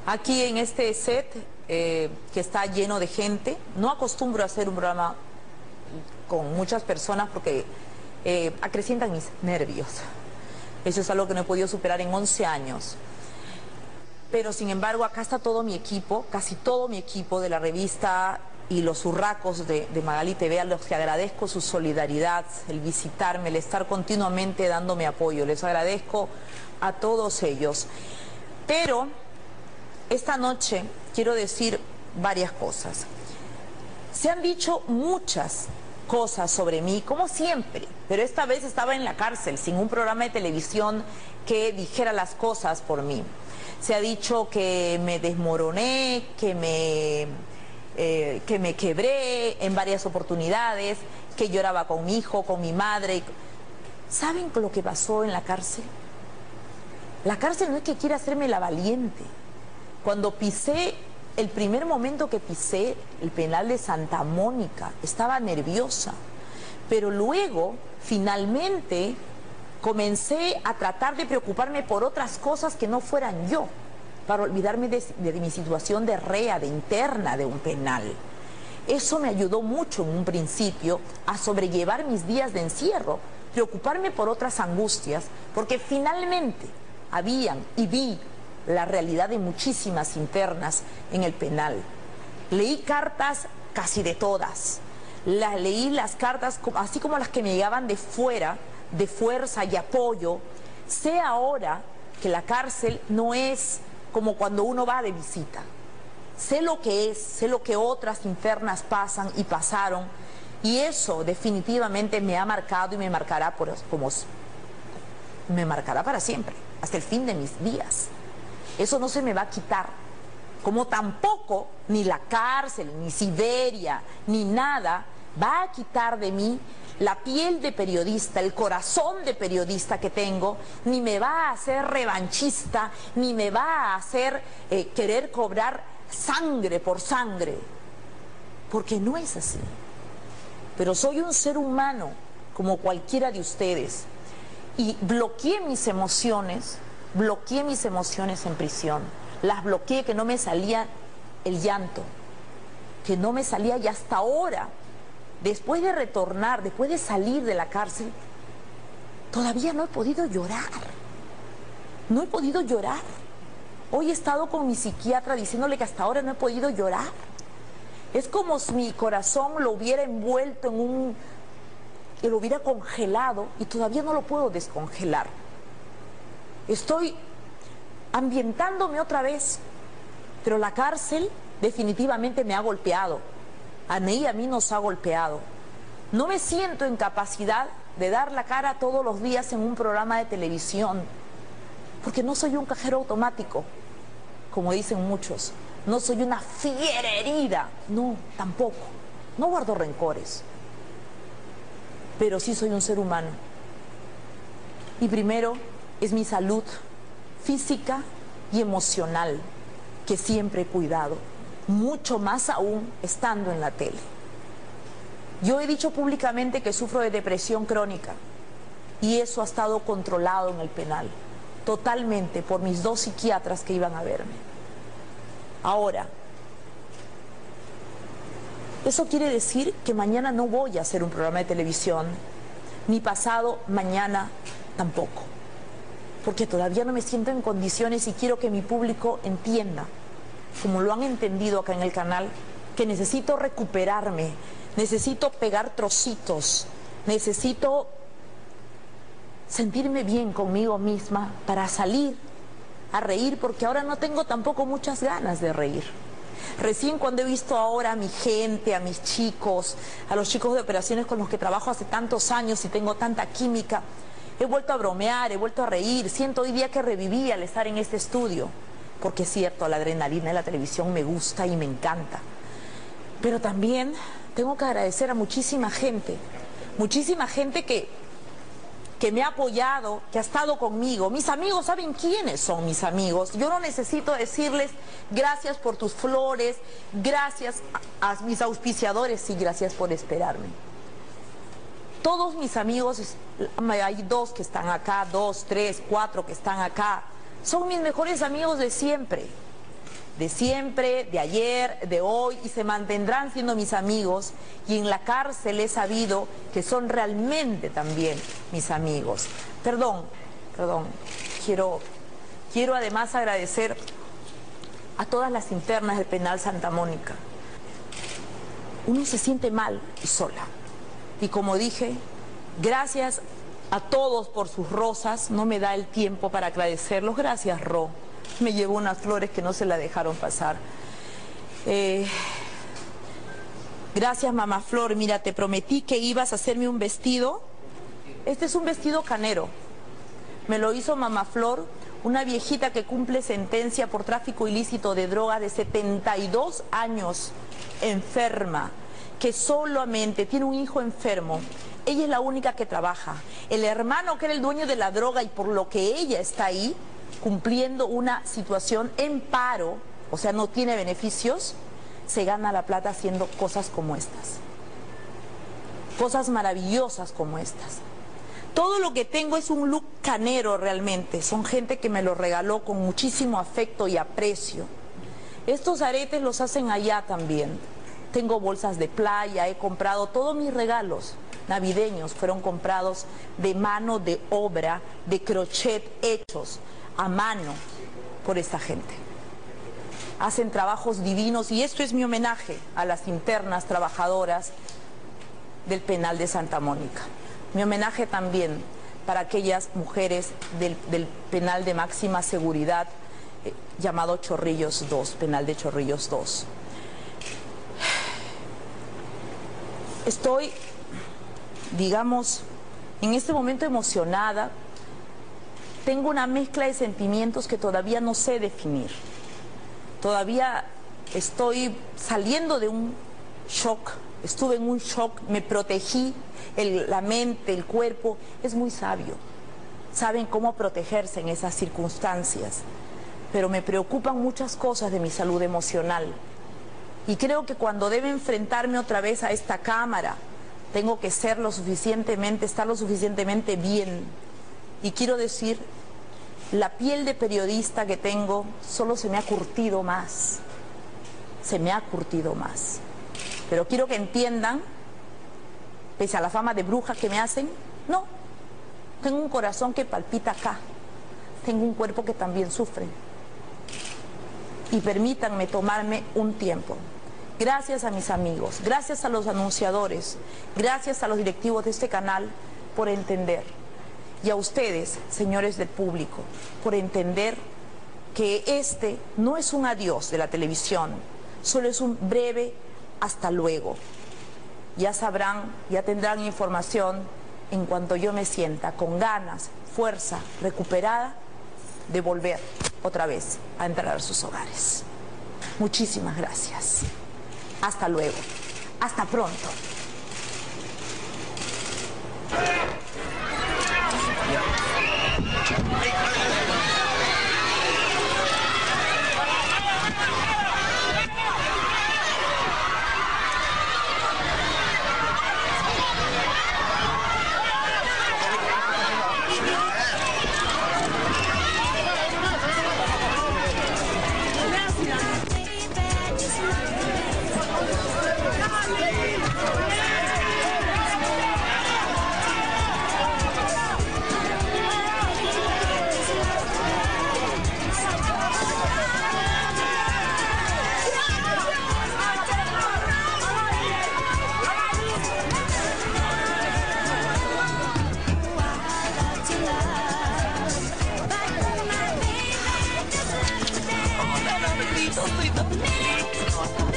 Aquí en este set que está lleno de gente, no acostumbro a hacer un programa con muchas personas porque acrecientan mis nervios. Eso es algo que no he podido superar en 11 años. Pero sin embargo, acá está todo mi equipo, casi todo mi equipo de la revista y los urracos de Magali TV, a los que agradezco su solidaridad, el visitarme, el estar continuamente dándome apoyo. Les agradezco a todos ellos. Pero esta noche quiero decir varias cosas. Se han dicho muchas cosas sobre mí, como siempre, pero esta vez estaba en la cárcel, sin un programa de televisión que dijera las cosas por mí. Se ha dicho que me desmoroné, que me quebré en varias oportunidades, que lloraba con mi hijo, con mi madre. ¿Saben lo que pasó en la cárcel? La cárcel no es que quiera hacerme la valiente. Cuando pisé, el primer momento que pisé el penal de Santa Mónica, estaba nerviosa. Pero luego, finalmente, comencé a tratar de preocuparme por otras cosas que no fueran yo, para olvidarme de mi situación de rea, de interna de un penal. Eso me ayudó mucho en un principio a sobrellevar mis días de encierro, preocuparme por otras angustias, porque finalmente habían y vi la realidad de muchísimas internas en el penal. Leí cartas casi de todas. Leí las cartas así como las que me llegaban de fuera, de fuerza y apoyo. Sé ahora que la cárcel no es como cuando uno va de visita. Sé lo que es, sé lo que otras internas pasan y pasaron, y eso definitivamente me ha marcado y me marcará me marcará para siempre, hasta el fin de mis días. Eso no se me va a quitar, como tampoco ni la cárcel, ni Siberia, ni nada va a quitar de mí la piel de periodista, el corazón de periodista que tengo, ni me va a hacer revanchista, ni me va a hacer querer cobrar sangre por sangre, porque no es así. Pero soy un ser humano como cualquiera de ustedes, y bloqueé mis emociones en prisión, las bloqueé, que no me salía el llanto, que no me salía, y hasta ahora, después de retornar, después de salir de la cárcel, todavía no he podido llorar. No he podido llorar. Hoy he estado con mi psiquiatra diciéndole que hasta ahora no he podido llorar. Es como si mi corazón lo hubiera envuelto que lo hubiera congelado, y todavía no lo puedo descongelar. Estoy ambientándome otra vez, pero la cárcel definitivamente me ha golpeado. A Ney y a mí nos ha golpeado. No me siento en capacidad de dar la cara todos los días en un programa de televisión, porque no soy un cajero automático, como dicen muchos. No soy una fiera herida, no, tampoco. No guardo rencores, pero sí soy un ser humano. Y primero es mi salud física y emocional, que siempre he cuidado, mucho más aún estando en la tele. Yo he dicho públicamente que sufro de depresión crónica, y eso ha estado controlado en el penal, totalmente, por mis 2 psiquiatras que iban a verme. Ahora, eso quiere decir que mañana no voy a hacer un programa de televisión, ni pasado mañana tampoco, porque todavía no me siento en condiciones, y quiero que mi público entienda, como lo han entendido acá en el canal, que necesito recuperarme, necesito pegar trocitos, necesito sentirme bien conmigo misma para salir a reír, porque ahora no tengo tampoco muchas ganas de reír. Recién cuando he visto ahora a mi gente, a mis chicos, a los chicos de operaciones con los que trabajo hace tantos años y tengo tanta química, he vuelto a bromear, he vuelto a reír. Siento hoy día que reviví al estar en este estudio, porque es cierto, la adrenalina de la televisión me gusta y me encanta. Pero también tengo que agradecer a muchísima gente que me ha apoyado, que ha estado conmigo. Mis amigos saben quiénes son mis amigos. Yo no necesito decirles gracias por tus flores, gracias a mis auspiciadores, y gracias por esperarme. Todos mis amigos, hay 2 que están acá, 2, 3, 4 que están acá, son mis mejores amigos de siempre. de siempre, de ayer, de hoy, y se mantendrán siendo mis amigos, y en la cárcel he sabido que son realmente también mis amigos. Perdón, quiero además agradecer a todas las internas del penal Santa Mónica. Uno se siente mal y sola. Y como dije, gracias a todos por sus rosas, no me da el tiempo para agradecerlos. Gracias, Ro. Me llevó unas flores que no se la dejaron pasar. Gracias, mamá Flor. Mira, te prometí que ibas a hacerme un vestido. Este es un vestido canero. Me lo hizo mamá Flor, una viejita que cumple sentencia por tráfico ilícito de droga de 72 años, enferma, que solamente tiene un hijo enfermo. Ella es la única que trabaja. El hermano, que era el dueño de la droga, y por lo que ella está ahí, cumpliendo una situación en paro, o sea, no tiene beneficios, se gana la plata haciendo cosas como estas. Cosas maravillosas como estas. Todo lo que tengo es un look canero realmente. Son gente que me lo regaló con muchísimo afecto y aprecio. Estos aretes los hacen allá también. Tengo bolsas de playa, he comprado todos mis regalos navideños, fueron comprados de mano de obra, de crochet, hechos a mano por esta gente. Hacen trabajos divinos, y esto es mi homenaje a las internas trabajadoras del penal de Santa Mónica. Mi homenaje también para aquellas mujeres del penal de máxima seguridad llamado Chorrillos 2, penal de Chorrillos 2. Estoy, digamos, en este momento emocionada. Tengo una mezcla de sentimientos que todavía no sé definir. Todavía estoy saliendo de un shock. Estuve en un shock, me protegí, la mente, el cuerpo. Es muy sabio. Saben cómo protegerse en esas circunstancias. Pero me preocupan muchas cosas de mi salud emocional. Y creo que cuando debo enfrentarme otra vez a esta cámara, tengo que estar lo suficientemente bien. Y quiero decir, la piel de periodista que tengo solo se me ha curtido más. Se me ha curtido más. Pero quiero que entiendan, pese a la fama de bruja que me hacen, no. Tengo un corazón que palpita acá. Tengo un cuerpo que también sufre. Y permítanme tomarme un tiempo. Gracias a mis amigos, gracias a los anunciadores, gracias a los directivos de este canal por entender. Y a ustedes, señores del público, por entender que este no es un adiós de la televisión, solo es un breve hasta luego. Ya sabrán, ya tendrán información en cuanto yo me sienta con ganas, fuerza, recuperada, de volver otra vez a entrar a sus hogares. Muchísimas gracias. Hasta luego. Hasta pronto. Estoy